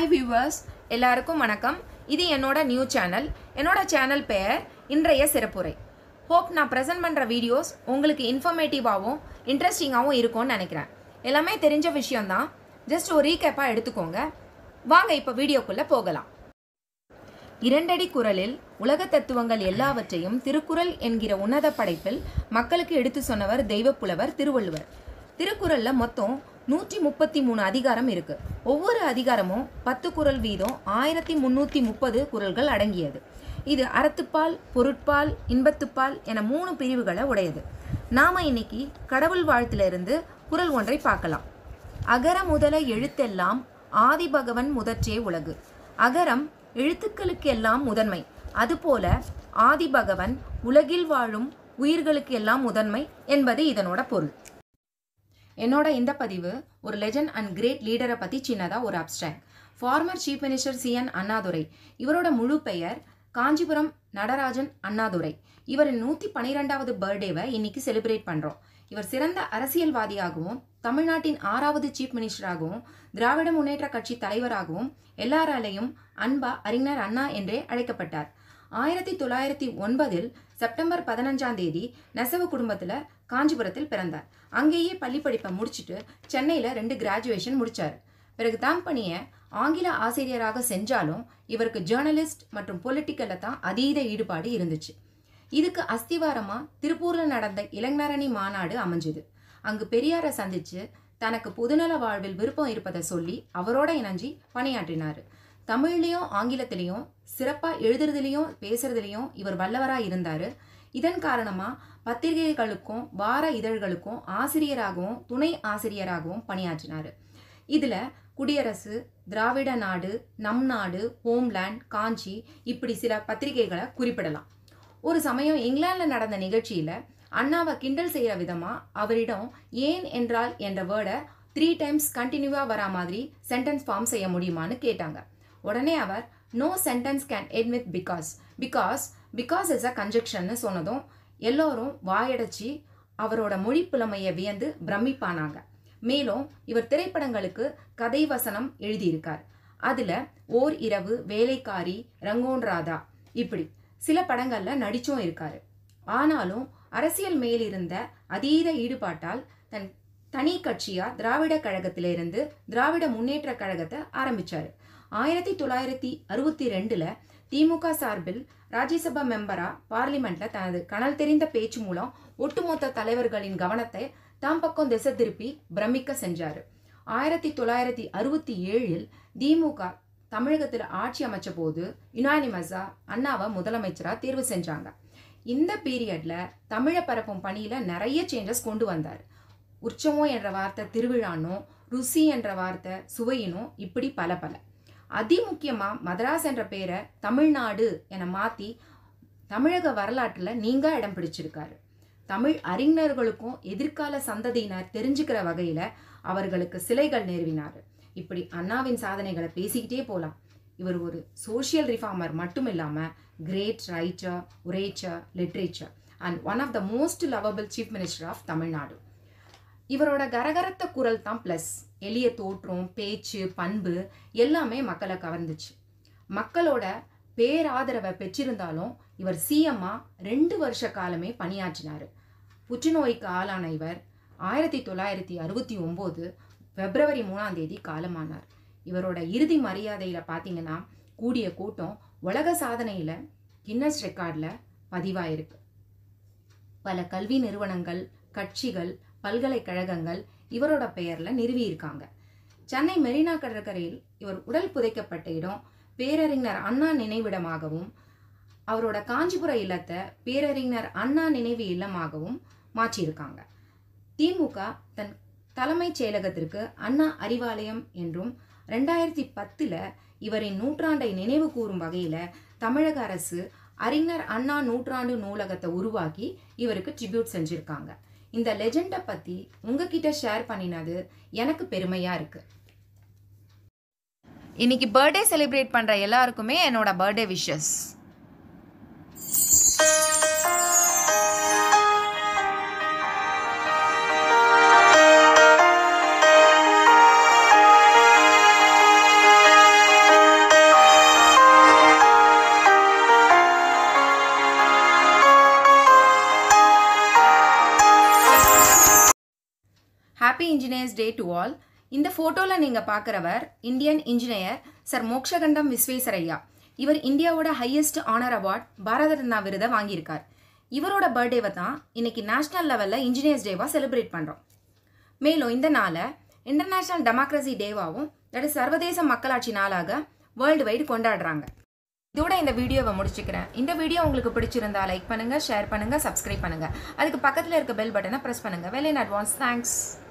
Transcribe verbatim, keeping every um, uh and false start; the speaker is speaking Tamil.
Hi viewers, எல்லாருக்கும் வணக்கம். இது என்னோட நியூ சேனல். என்னோட சேனல் பெயர் இன்றைய சிறப்புரை. ஹோப் நான் ப்ரெசென்ட் பண்ற வீடியோஸ் உங்களுக்கு இன்ஃபர்மேட்டிவாவும் இன்ட்ரெஸ்டிங்காவும் இருக்கும்னு நினைக்கிறேன். எல்லாமே தெரிஞ்ச விஷயம் தான். ஜஸ்ட் ஒரு ரீகேப்பா எடுத்துக்கோங்க. வாங்க இப்போ வீடியோக்குள்ள போகலாம். இரண்டடி குரலில் உலக தத்துவங்கள் எல்லாவற்றையும் திருக்குறள் என்கிற உன்னத படைப்பில் மக்களுக்கு எடுத்து சொன்னவர் தெய்வப்புலவர் திருவள்ளுவர். திருக்குறள்ல மொத்தம் நூற்றி முப்பத்தி மூணு அதிகாரம் இருக்கு. ஒவ்வொரு அதிகாரமும் பத்து குறள் வீதம் ஆயிரத்தி முன்னூத்தி முப்பது குறள்கள் அடங்கியது. இது அறத்துப்பால், பொருட்பால், இன்பத்துப்பால் என மூணு பிரிவுகளை உடையது. நாம இன்னைக்கு கடவுள் வாழ்த்திலிருந்து குறள் ஒன்றை பார்க்கலாம். அகர முதல எழுத்தெல்லாம் ஆதி பகவன் முதற்றே உலகு. அகரம் எழுத்துக்களுக்கு எல்லாம் முதன்மை. அதுபோல ஆதி பகவன் உலகில் வாழும் உயிர்களுக்கு எல்லாம் முதன்மை என்பது இதனோட பொருள். என்னோட இந்த பதிவு ஒரு லெஜண்ட் அண்ட் கிரேட் லீடரை பற்றி சின்னதாக ஒரு abstract. Former chief minister C N Annadurai. இவரோட முழு பெயர் காஞ்சிபுரம் நடராஜன் அண்ணாதுரை. இவரின் நூற்றி பன்னிரெண்டாவது பர்த்டேவை இன்னைக்கு செலிப்ரேட் பண்ணுறோம். இவர் சிறந்த அரசியல்வாதியாகவும் தமிழ்நாட்டின் ஆறாவது சீஃப் மினிஸ்டராகவும் திராவிட முன்னேற்ற கட்சி தலைவராகவும் எல்லாராலையும் அன்பா அறிஞர் அண்ணா என்றே அழைக்கப்பட்டார். ஆயிரத்தி தொள்ளாயிரத்தி ஒன்பதில் செப்டம்பர் பதினஞ்சாம் தேதி நெசவு குடும்பத்தில் காஞ்சிபுரத்தில் பிறந்தார். அங்கேயே பள்ளி படிப்பை முடிச்சுட்டு சென்னையில் ரெண்டு கிராஜுவேஷன் முடித்தார். பிறகு தாம் பணியை ஆங்கில ஆசிரியராக செஞ்சாலும் இவருக்கு ஜேர்னலிஸ்ட் மற்றும் பொலிட்டிக்கலில் தான் அதீத ஈடுபாடு இருந்துச்சு. இதுக்கு அஸ்திவாரமாக திருப்பூரில் நடந்த இளைஞரணி மாநாடு அமைஞ்சுது. அங்கு பெரியாரை சந்தித்து தனக்கு பொதுநல வாழ்வில் விருப்பம் இருப்பதை சொல்லி அவரோட இணைஞ்சி பணியாற்றினார். தமிழ்லையும் ஆங்கிலத்திலையும் சிறப்பாக எழுதுறதுலையும் பேசுறதுலையும் இவர் வல்லவராக இருந்தார். இதன் காரணமாக பத்திரிகைகளுக்கும் வார இதழ்களுக்கும் ஆசிரியராகவும் துணை ஆசிரியராகவும் பணியாற்றினார். இதில் குடியரசு, திராவிட நாடு, நம் நாடு, ஹோம்லேண்ட், காஞ்சி இப்படி சில பத்திரிகைகளை குறிப்பிடலாம். ஒரு சமயம் இங்கிலாந்தில் நடந்த நிகழ்ச்சியில் அண்ணாவை கிண்டல் செய்கிற விதமாக அவரிடம் ஏன் என்றால் என்ற வேர்டை த்ரீ டைம்ஸ் கண்டினியூவாக வரா மாதிரி சென்டென்ஸ் ஃபார்ம் செய்ய முடியுமான்னு கேட்டாங்க. உடனே அவர் no sentence can end with because because because is a கன்ஜெக்ஷன்னு சொன்னதும் எல்லோரும் வாயடைச்சி அவரோட மொழி புலமையை வியந்து பிரமிப்பானாங்க. மேலும் இவர் திரைப்படங்களுக்கு கதை வசனம் எழுதியிருக்கார். அதில் ஓர் இரவு, வேலைக்காரி, ரங்கோன் ராதா இப்படி சில படங்களில் நடிச்சும் இருக்காரு. ஆனாலும் அரசியல் மேலிருந்த அதீத ஈடுபாட்டால் தன் தனி கட்சியாக திராவிட கழகத்திலிருந்து திராவிட முன்னேற்ற கழகத்தை ஆரம்பித்தார். ஆயிரத்தி தொள்ளாயிரத்தி அறுபத்தி ரெண்டில் திமுக சார்பில் ராஜ்யசபா மெம்பரா பார்லிமெண்ட்ல தனது கனல் தெரிந்த பேச்சு மூலம் ஒட்டுமொத்த தலைவர்களின் கவனத்தை தாம் பக்கம் திசை திருப்பி பிரமிக்க செஞ்சார். ஆயிரத்தி தொள்ளாயிரத்தி அறுபத்தி ஏழில் திமுக தமிழகத்தில் ஆட்சி அமைச்ச போது யுனானிமஸா அண்ணாவை முதலமைச்சராக தேர்வு செஞ்சாங்க. இந்த பீரியட்ல தமிழை பரப்பும் பணியில நிறைய சேஞ்சஸ் கொண்டு வந்தார். உற்சவம் என்ற வார்த்தை திருவிழானும், ருசி என்ற வார்த்தை சுவையினும் இப்படி பல பல. அதிமுக்கியமாக மதராஸ் என்ற பேரை தமிழ்நாடு என மாற்றி தமிழக வரலாற்றில் நீங்க இடம் பிடிச்சிருக்காரு. தமிழ் அறிஞர்களுக்கும் எதிர்கால சந்ததியினர் தெரிஞ்சுக்கிற வகையில் அவர்களுக்கு சிலைகள் நிறுவினார். இப்படி அண்ணாவின் சாதனைகளை பேசிக்கிட்டே போகலாம். இவர் ஒரு சோஷியல் ரிஃபார்மர் மட்டும் இல்லாமல் great writer, orator, literature and one of the most lovable chief minister of Tamil Nadu. இவரோட கரகரத்த குரல் தான் ப்ளஸ். எளிய தோற்றம், பேச்சு, பண்பு எல்லாமே மக்களை கவர்ந்துச்சு. மக்களோட பேராதரவை பெற்றிருந்தாலும் இவர் சிஎம்மா ரெண்டு வருஷ காலமே பணியாற்றினார். புற்றுநோய்க்கு ஆளான இவர் ஆயிரத்தி தொள்ளாயிரத்தி அறுபத்தி ஒம்போது பிப்ரவரி மூணாம் தேதி காலமானார். இவரோட இறுதி மரியாதையில் பார்த்தீங்கன்னா கூடிய கூட்டம் உலக சாதனையில் கின்னஸ் ரெக்கார்டில் பதிவாயிருக்கு. பல கல்வி நிறுவனங்கள், கட்சிகள், பல்கலைக்கழகங்கள் இவரோட பெயரில் நிறுவியிருக்காங்க. சென்னை மெரினா கடற்கரையில் இவர் உடல் புதைக்கப்பட்ட இடம் பேரறிஞர் அண்ணா நினைவிடமாகவும் அவரோட காஞ்சிபுர இல்லத்தை பேரறிஞர் அண்ணா நினைவு இல்லமாகவும் மாற்றியிருக்காங்க. திமுக தன் தலைமைச் செயலகத்திற்கு அண்ணா அறிவாலயம் என்றும் ரெண்டாயிரத்தி பத்தில் இவரின் நூற்றாண்டை நினைவு கூறும் வகையில் தமிழக அரசு அறிஞர் அண்ணா நூற்றாண்டு நூலகத்தை உருவாக்கி இவருக்கு ட்ரிபியூட் செஞ்சுருக்காங்க. இந்த லெஜெண்டை பற்றி உங்ககிட்ட ஷேர் பண்ணினது எனக்கு பெருமையாக இருக்குது. இன்னைக்கு பர்த்டே செலிப்ரேட் பண்ணுற எல்லாருக்குமே என்னோட birthday wishes. Happy engineers day to all. இந்த ஃபோட்டோவில் நீங்கள் பார்க்குறவர் Indian engineer sir Mokshagundam Visvesvaraya. இவர் இந்தியாவோட highest honour award Bharat Ratna விருதை வாங்கியிருக்கார். இவரோட பர்த்டேவை தான் இன்னைக்கு நேஷனல் லெவலில் இன்ஜினியர்ஸ் டேவாக செலிப்ரேட் பண்ணுறோம். மேலும் இந்த நாளை இன்டர்நேஷ்னல் டெமோக்ரஸி டேவாகவும், தட் இஸ் சர்வதேச மக்களாட்சி நாளாக வேர்ல்டு வைடு கொண்டாடுறாங்க. இதோட இந்த வீடியோவை முடிச்சுக்கிறேன். இந்த வீடியோ உங்களுக்கு பிடிச்சிருந்தா லைக் பண்ணுங்கள், ஷேர் பண்ணுங்கள், சப்ஸ்கிரைப் பண்ணுங்கள். அதுக்கு பக்கத்தில் இருக்க பெல் பட்டனை ப்ரெஸ் பண்ணுங்கள். Well in advance thanks.